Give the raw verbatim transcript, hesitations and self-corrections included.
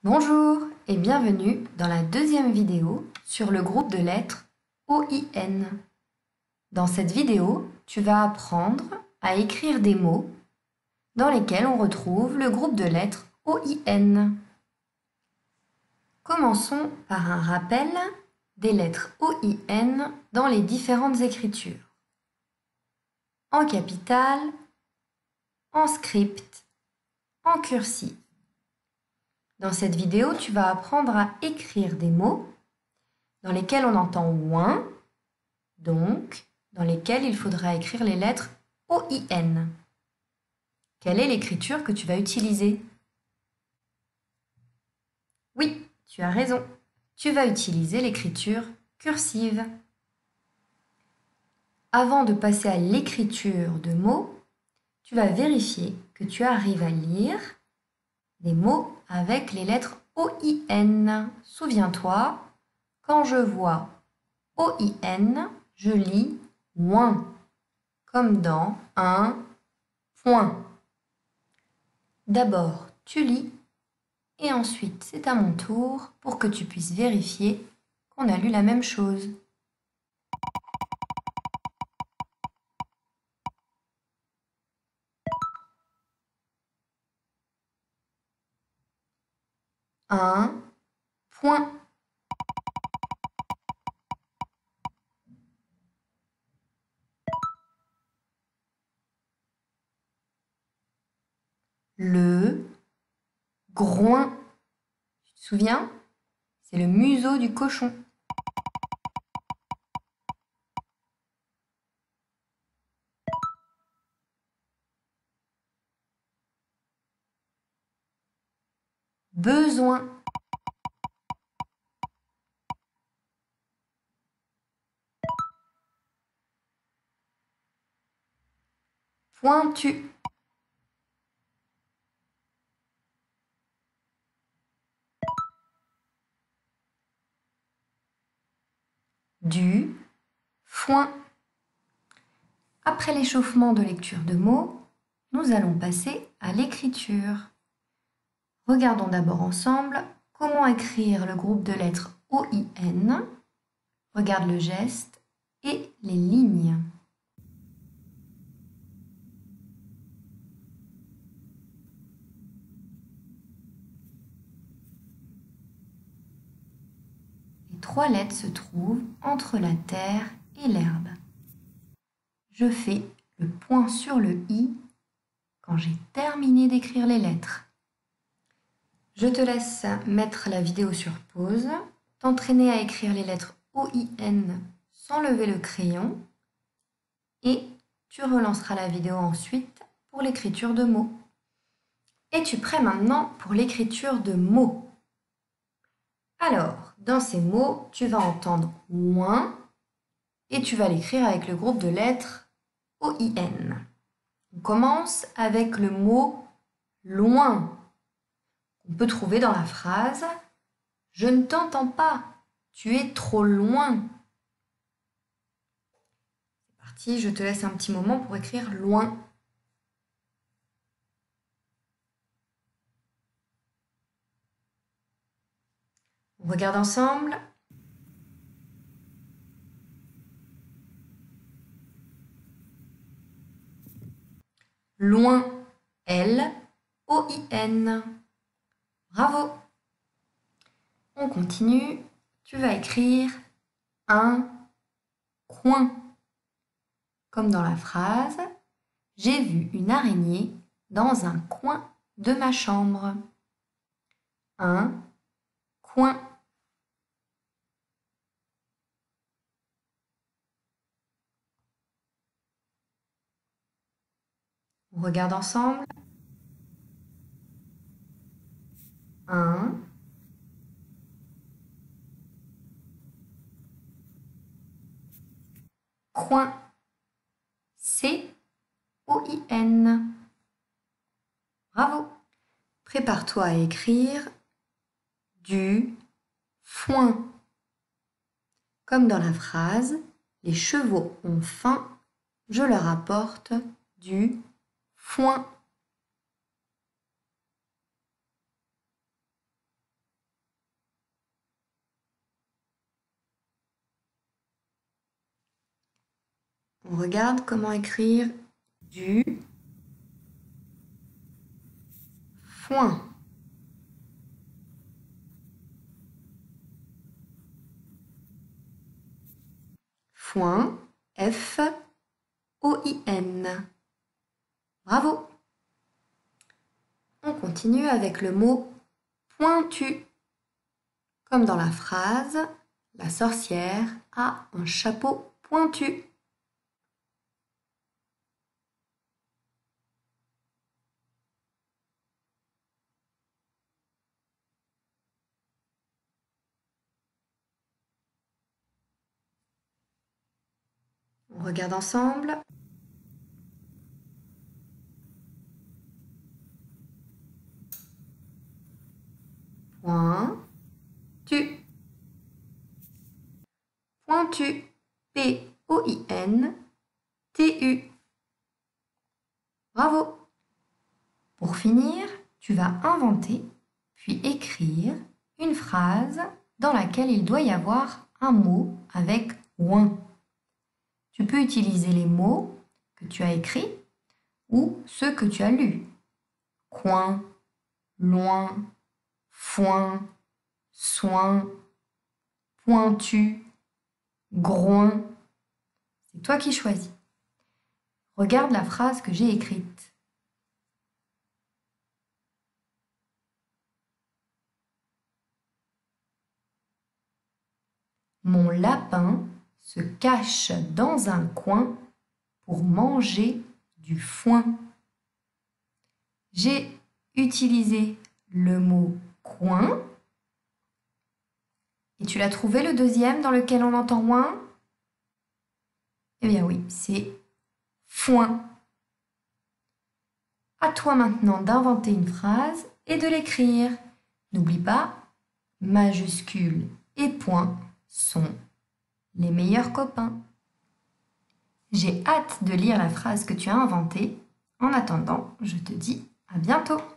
Bonjour et bienvenue dans la deuxième vidéo sur le groupe de lettres O I N. Dans cette vidéo, tu vas apprendre à écrire des mots dans lesquels on retrouve le groupe de lettres O I N. Commençons par un rappel des lettres O I N dans les différentes écritures. En capitale, en script, en cursive. Dans cette vidéo, tu vas apprendre à écrire des mots dans lesquels on entend ouin, donc dans lesquels il faudra écrire les lettres O I N. Quelle est l'écriture que tu vas utiliser? Oui, tu as raison. Tu vas utiliser l'écriture cursive. Avant de passer à l'écriture de mots, tu vas vérifier que tu arrives à lire des mots avec les lettres O I N. Souviens-toi, quand je vois O I N, je lis ouin, comme dans un point. D'abord, tu lis et ensuite, c'est à mon tour pour que tu puisses vérifier qu'on a lu la même chose. Un point. Le groin. Tu te souviens? C'est le museau du cochon. Besoin. Pointu. Du foin. Après l'échauffement de lecture de mots, nous allons passer à l'écriture. Regardons d'abord ensemble comment écrire le groupe de lettres O I N. Regarde le geste et les lignes. Les trois lettres se trouvent entre la terre et l'herbe. Je fais le point sur le i quand j'ai terminé d'écrire les lettres. Je te laisse mettre la vidéo sur pause, t'entraîner à écrire les lettres O I N sans lever le crayon et tu relanceras la vidéo ensuite pour l'écriture de mots. Es-tu prêt maintenant pour l'écriture de mots? Alors, dans ces mots, tu vas entendre ouin et tu vas l'écrire avec le groupe de lettres O I N. On commence avec le mot loin. On peut trouver dans la phrase « Je ne t'entends pas, tu es trop loin ». C'est parti, je te laisse un petit moment pour écrire « loin ». On regarde ensemble. Loin, L O I N. Bravo! On continue. Tu vas écrire un coin. Comme dans la phrase « J'ai vu une araignée dans un coin de ma chambre ». Un coin. On regarde ensemble. Un coin. C O I N. Bravo. Prépare-toi à écrire du foin. Comme dans la phrase « Les chevaux ont faim, je leur apporte du foin ». On regarde comment écrire du foin. Foin, F O I N. Bravo! On continue avec le mot pointu. Comme dans la phrase, la sorcière a un chapeau pointu. On regarde ensemble. Pointu. Pointu. P O I N T U. Bravo! Pour finir, tu vas inventer puis écrire une phrase dans laquelle il doit y avoir un mot avec ouin. Tu peux utiliser les mots que tu as écrits ou ceux que tu as lus. Coin, loin, foin, soin, pointu, groin. C'est toi qui choisis. Regarde la phrase que j'ai écrite. Mon lapin se cache dans un coin pour manger du foin. J'ai utilisé le mot coin. Et tu l'as trouvé le deuxième dans lequel on entend ouin? Eh bien oui, c'est foin. À toi maintenant d'inventer une phrase et de l'écrire. N'oublie pas, majuscules et points sont les meilleurs copains. J'ai hâte de lire la phrase que tu as inventée. En attendant, je te dis à bientôt.